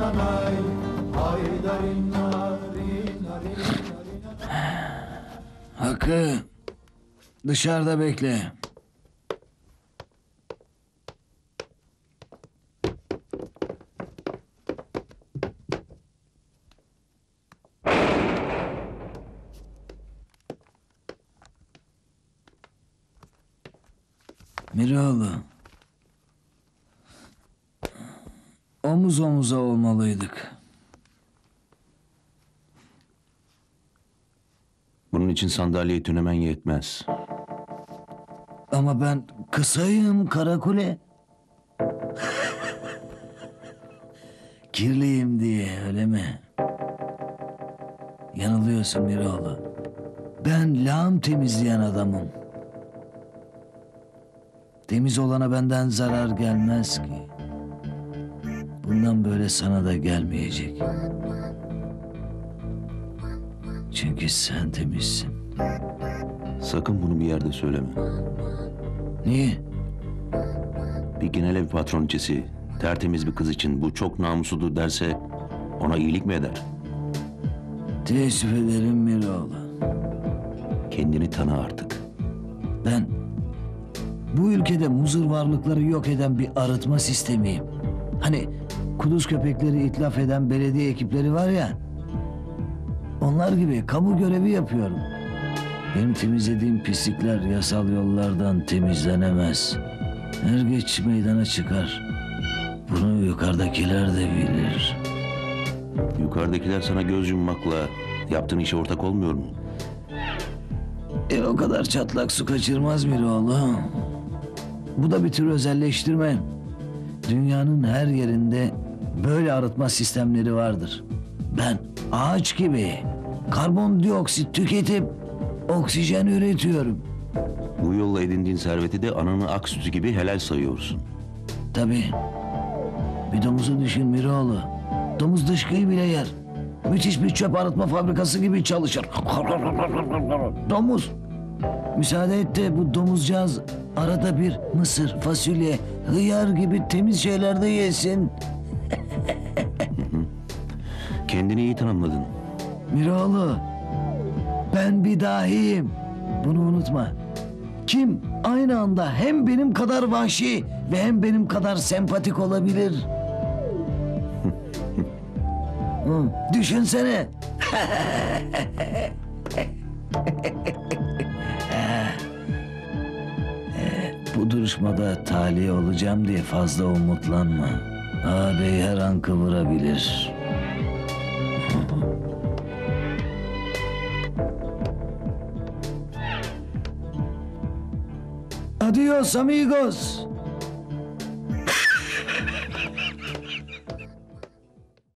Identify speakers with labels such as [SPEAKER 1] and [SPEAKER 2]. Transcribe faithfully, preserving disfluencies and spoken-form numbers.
[SPEAKER 1] Hakkı, dışarıda bekle. Miroğlu, omuz omuza olmalıydık.
[SPEAKER 2] Bunun için sandalyeyi tünemen yetmez.
[SPEAKER 1] Ama ben kısayım Karakule. Kirliyim diye, öyle mi? Yanılıyorsun Miroğlu. Ben lağım temizleyen adamım. Temiz olana benden zarar gelmez ki. Bundan böyle sana da gelmeyecek. Çünkü sen temizsin.
[SPEAKER 2] Sakın bunu bir yerde söyleme.
[SPEAKER 1] Niye?
[SPEAKER 2] Bir genel ev patroniçesi tertemiz bir kız için bu çok namusludur derse ona iyilik mi eder?
[SPEAKER 1] Teessüf ederim Miroğlu.
[SPEAKER 2] Kendini tanı artık.
[SPEAKER 1] Ben bu ülkede muzır varlıkları yok eden bir arıtma sistemiyim. Hani kuduz köpekleri itlaf eden belediye ekipleri var ya. Onlar gibi kamu görevi yapıyorum. Benim temizlediğim pislikler yasal yollardan temizlenemez. Er geç meydana çıkar. Bunu yukarıdakiler de bilir.
[SPEAKER 2] Yukarıdakiler sana göz yummakla yaptığın işe ortak olmuyor mu?
[SPEAKER 1] E o kadar çatlak su kaçırmaz Miroğlu. Bu da bir tür özelleştirme. Dünyanın her yerinde böyle arıtma sistemleri vardır. Ben ağaç gibi karbondioksit tüketip oksijen üretiyorum.
[SPEAKER 2] Bu yolla edindiğin serveti de ananın ak sütü gibi helal sayıyorsun.
[SPEAKER 1] Tabii. Bir domuzu düşün Miroğlu. Domuz dışkıyı bile yer. Müthiş bir çöp arıtma fabrikası gibi çalışır. Domuz. Müsaade et de bu domuzcağız arada bir mısır, fasulye, hıyar gibi temiz şeyler de yesin.
[SPEAKER 2] Kendini iyi tanımladın.
[SPEAKER 1] Miroğlu, ben bir dahiyim. Bunu unutma. Kim aynı anda hem benim kadar vahşi ve hem benim kadar sempatik olabilir? Hı, düşünsene. Bu duruşmada tahliye olacağım diye fazla umutlanma. Ağabey her an kıvırabilir. Adios amigos.